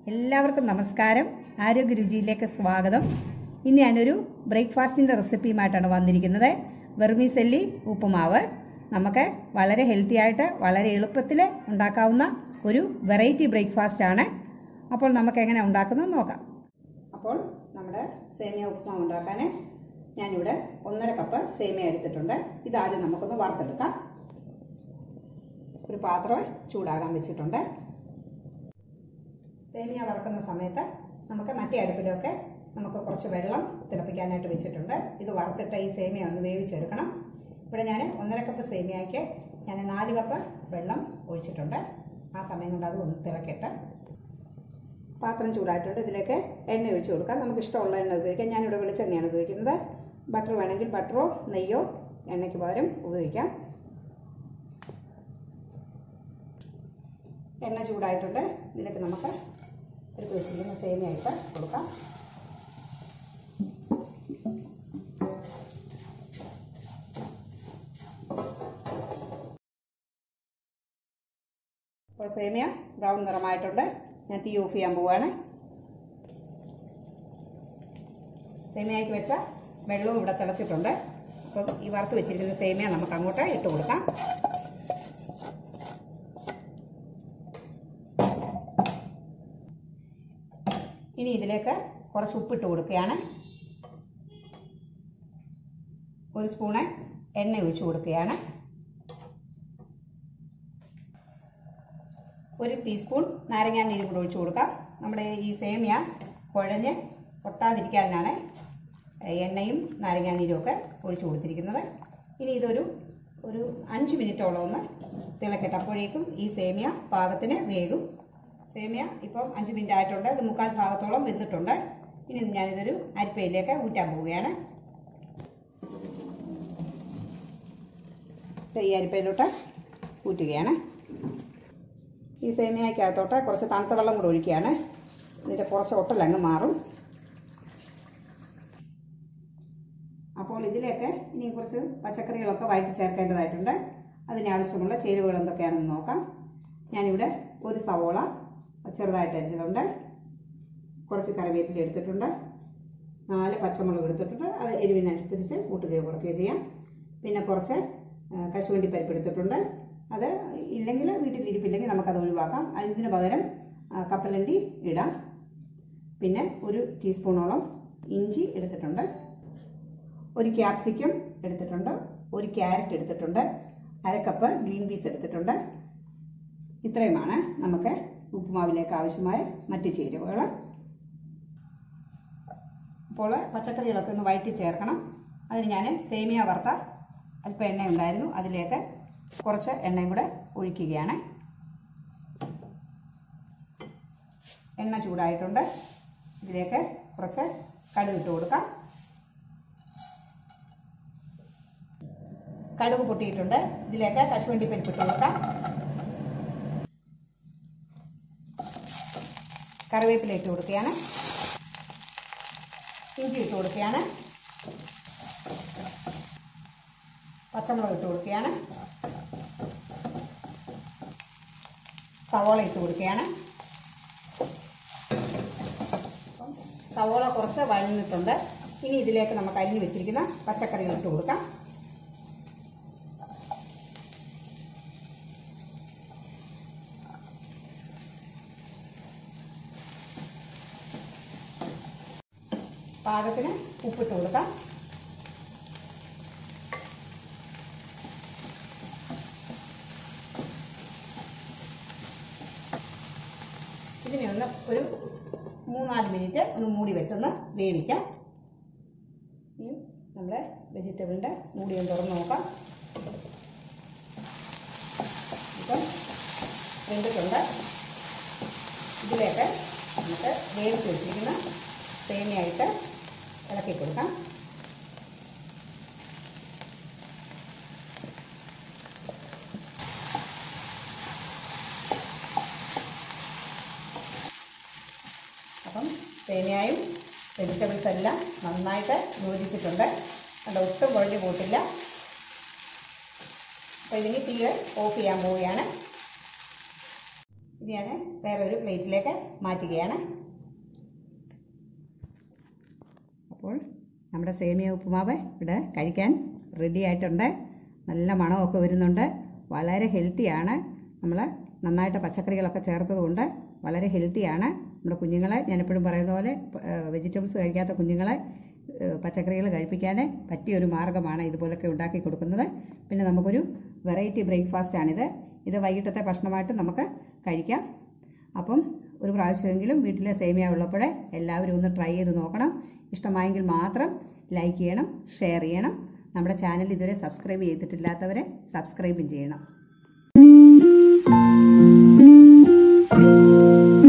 എല്ലാവർക്കും നമസ്കാരം. ആരോഗ്യ രുചിയിലേക്ക് സ്വാഗതം. ഇന്ന് ഞാനൊരു ബ്രേക്ക്ഫാസ്റ്റിൻ്റെ റെസിപ്പിയുമായിട്ടാണ് വന്നിരിക്കുന്നത്. വെർമിസെല്ലി ഉപ്പുമാവ് നമുക്ക് വളരെ ഹെൽത്തി ആയിട്ട് വളരെ എളുപ്പത്തിൽ ഉണ്ടാക്കാവുന്ന ഒരു വെറൈറ്റി ബ്രേക്ക്ഫാസ്റ്റ് ആണ്. അപ്പോൾ നമുക്ക് എങ്ങനെ ഉണ്ടാക്കുന്നത് നോക്കാം. അപ്പോൾ നമ്മുടെ സേമിയ ഉപ്പുമാവ് ഉണ്ടാക്കാൻ ഞാനിവിടെ 1.5 കപ്പ് സേമിയ എടുത്തിട്ടുണ്ട്. ഇതാദ്യം നമുക്കൊന്ന് വറുത്തെടുക്കാം. ഒരു പാത്രം ചൂടാകാൻ വെച്ചിട്ടുണ്ട്. സേമിയ വറുക്കുന്ന സമയത്ത് നമുക്ക് മറ്റേ അടുപ്പിലൊക്കെ നമുക്ക് കുറച്ച് വെള്ളം തിളപ്പിക്കാനായിട്ട് വെച്ചിട്ടുണ്ട്. ഇത് വറുത്തിട്ട് ഈ സേമിയ ഒന്ന് വേവിച്ചെടുക്കണം. ഇവിടെ ഞാൻ 1.5 കപ്പ് സേമിയയ്ക്ക് ഞാൻ 4 കപ്പ് വെള്ളം ഒഴിച്ചിട്ടുണ്ട്. ആ സമയം കൊണ്ട് അത് ഒന്ന് തിളക്കട്ടെ. പാത്രം ചൂടായിട്ടുണ്ട്. ഇതിലേക്ക് എണ്ണ ഒഴിച്ച് കൊടുക്കാം. നമുക്ക് ഇഷ്ടമുള്ള എണ്ണ ഉപയോഗിക്കാം. ഞാനിവിടെ വെളിച്ചെണ്ണയാണ് ഉപയോഗിക്കുന്നത്. ബട്ടർ വേണമെങ്കിൽ ബട്ടറോ നെയ്യോ എണ്ണയ്ക്ക് പകരം ഉപയോഗിക്കാം. എണ്ണ ചൂടായിട്ടുണ്ട്. ഇതിലേക്ക് നമുക്ക് എടുത്ത് വെച്ചിരിക്കുന്ന സേമിയ ഇട്ട് കൊടുക്കാം. ഇപ്പോൾ സേമിയ ബ്രൗൺ നിറമായിട്ടുണ്ട്. ഞാൻ തീ ഓഫ് ചെയ്യാൻ പോവുകയാണ്. സേമിയയ്ക്ക് വെച്ച വെള്ളവും ഇവിടെ തിളച്ചിട്ടുണ്ട്. അപ്പം ഈ വറുത്ത് വെച്ചിരിക്കുന്ന സേമിയ നമുക്ക് അങ്ങോട്ട് ഇട്ട് കൊടുക്കാം. ഇനി ഇതിലേക്ക് കുറച്ച് ഉപ്പിട്ട് കൊടുക്കുകയാണ്. 1 സ്പൂണ് എണ്ണ ഒഴിച്ച് കൊടുക്കുകയാണ്. 1 ടീസ്പൂൺ നാരങ്ങാനീരും കൂടെ ഒഴിച്ച് കൊടുക്കാം. നമ്മുടെ ഈ സേമിയ കുഴഞ്ഞ് പൊട്ടാതിരിക്കാനാണ് എണ്ണയും നാരങ്ങാനീരും ഒക്കെ ഒഴിച്ച് കൊടുത്തിരിക്കുന്നത്. ഇനി ഇതൊരു 5 മിനിറ്റോളം ഒന്ന് തിളക്കട്ടെ. അപ്പോഴേക്കും ഈ സേമിയ പാകത്തിന് വേകും. സേമിയ ഇപ്പം 5 മിനിറ്റ് ആയിട്ടുണ്ട്. ഇത് 3/4 ഭാഗത്തോളം വെന്തിട്ടുണ്ട്. ഇനി ഞാനിതൊരു അരിപ്പയിലേക്ക് ഊറ്റാൻ പോവുകയാണ്. ഈ അരിപ്പയിലോട്ട് ഊറ്റുകയാണ്. ഈ സേമിയക്കകത്തോട്ട് കുറച്ച് തണുത്ത വെള്ളം കൂടെ ഒഴിക്കുകയാണ്. ഇതിൻ്റെ കുറച്ച് ഒട്ടലങ്ങ് മാറും. അപ്പോൾ ഇതിലേക്ക് ഇനി കുറച്ച് പച്ചക്കറികളൊക്കെ വഴറ്റി ചേർക്കേണ്ടതായിട്ടുണ്ട്. അതിനാവശ്യമുള്ള ചേരുവകൾ എന്തൊക്കെയാണെന്ന് നോക്കാം. ഞാനിവിടെ 1 സവോള ചെറുതായിട്ട് അരിഞ്ഞതുണ്ട്. കുറച്ച് കറിവേപ്പില എടുത്തിട്ടുണ്ട്. 4 പച്ചമുളക് എടുത്തിട്ടുണ്ട്. അത് എരിവിനനുസരിച്ച് കൂട്ടുകയോ കുറയ്ക്കുകയോ ചെയ്യാം. പിന്നെ കുറച്ച് കശുവണ്ടി പരിപ്പ് എടുത്തിട്ടുണ്ട്. അത് ഇല്ലെങ്കിൽ വീട്ടിലിരിപ്പില്ലെങ്കിൽ നമുക്കത് ഒഴിവാക്കാം. അതിന് പകരം കപ്പലണ്ടി ഇടാം. പിന്നെ 1 ടീസ്പൂണോളം ഇഞ്ചി എടുത്തിട്ടുണ്ട്. 1 ക്യാപ്സിക്കം എടുത്തിട്ടുണ്ട്. 1 ക്യാരറ്റ് എടുത്തിട്ടുണ്ട്. 1/2 കപ്പ് ഗ്രീൻ പീസ് എടുത്തിട്ടുണ്ട്. ഇത്രയുമാണ് നമുക്ക് ഉപ്പുമാവിലേക്ക് ആവശ്യമായ മറ്റ് ചേരുവകൾ. അപ്പോൾ പച്ചക്കറികളൊക്കെ ഒന്ന് വഴറ്റി ചേർക്കണം. അതിന് ഞാൻ സേമിയ വറുത്ത അല്പം എണ്ണ ഉണ്ടായിരുന്നു. അതിലേക്ക് കുറച്ച് എണ്ണയും കൂടെ ഒഴിക്കുകയാണ്. എണ്ണ ചൂടായിട്ടുണ്ട്. ഇതിലേക്ക് കുറച്ച് കടുക് ഇട്ട് കൊടുക്കാം. കടുക് പൊട്ടിയിട്ടുണ്ട്. ഇതിലേക്ക് കശുവണ്ടി പരിപ്പ് ഇട്ട് കൊടുക്കാം. കറിവേപ്പില ഇട്ട് കൊടുക്കുകയാണ്. ഇഞ്ചി ഇട്ട് കൊടുക്കുകയാണ്. പച്ചമുളക് ഇട്ട് കൊടുക്കുകയാണ്. സവോള ഇട്ട് കൊടുക്കുകയാണ്. സവോള കുറച്ച് വഴന്നിട്ടുണ്ട്. ഇനി ഇതിലേക്ക് നമുക്ക് അരിഞ്ഞു വെച്ചിരിക്കുന്ന പച്ചക്കറികൾ ഇട്ട് കൊടുക്കാം. പാകത്തിന് ഉപ്പിട്ട് കൊടുക്കാം. ഇതിനെ ഒന്ന് ഒരു 3-4 മിനിറ്റ് ഒന്ന് മൂടി വെച്ചൊന്ന് വേവിക്കാം. ഇനി നമ്മുടെ വെജിറ്റബിളിൻ്റെ മൂടി ഒന്ന് തുറന്ന് നോക്കാം. ഇപ്പം വെന്തിട്ടുണ്ട്. ഇതിലേക്ക് നമുക്ക് വേവിച്ച് വെച്ചിരിക്കുന്ന സേമിയായിട്ട് ഇളക്കി കൊടുക്കാം. അപ്പം സേമിയയും വെജിറ്റബിൾസ് എല്ലാം നന്നായിട്ട് യോജിച്ചിട്ടുണ്ട്. അത് ഒട്ടും കുഴഞ്ഞു പോയിട്ടില്ല. അപ്പോൾ ഇതിന് തീ ഓഫ് ചെയ്യാൻ പോവുകയാണ്. ഇത് ഞാൻ വേറൊരു പ്ലേറ്റിലേക്ക് മാറ്റുകയാണ്. അപ്പോൾ നമ്മുടെ സേമിയ ഉപ്പുമാവ് ഇവിടെ കഴിക്കാൻ റെഡി ആയിട്ടുണ്ട്. നല്ല മണമൊക്കെ വരുന്നുണ്ട്. വളരെ ഹെൽത്തിയാണ്. നമ്മൾ നന്നായിട്ട് പച്ചക്കറികളൊക്കെ ചേർത്തതുകൊണ്ട് വളരെ ഹെൽത്തിയാണ്. നമ്മുടെ കുഞ്ഞുങ്ങളെ, ഞാനെപ്പോഴും പറയുന്ന പോലെ വെജിറ്റബിൾസ് കഴിക്കാത്ത കുഞ്ഞുങ്ങളെ പച്ചക്കറികൾ കഴിപ്പിക്കാൻ പറ്റിയൊരു മാർഗ്ഗമാണ് ഇതുപോലൊക്കെ ഉണ്ടാക്കി കൊടുക്കുന്നത്. പിന്നെ നമുക്കൊരു വെറൈറ്റി ബ്രേക്ക്ഫാസ്റ്റാണിത്. ഇത് വൈകിട്ടത്തെ ഭക്ഷണമായിട്ട് നമുക്ക് കഴിക്കാം. അപ്പം ഒരു പ്രാവശ്യമെങ്കിലും വീട്ടിലെ സേമിയ ഉള്ളപ്പോഴേ എല്ലാവരും ഒന്ന് ട്രൈ ചെയ്ത് നോക്കണം. ഇഷ്ടമായെങ്കിൽ മാത്രം ലൈക്ക് ചെയ്യണം, ഷെയർ ചെയ്യണം. നമ്മുടെ ചാനൽ ഇതുവരെ സബ്സ്ക്രൈബ് ചെയ്തിട്ടില്ലാത്തവരെ സബ്സ്ക്രൈബും ചെയ്യണം.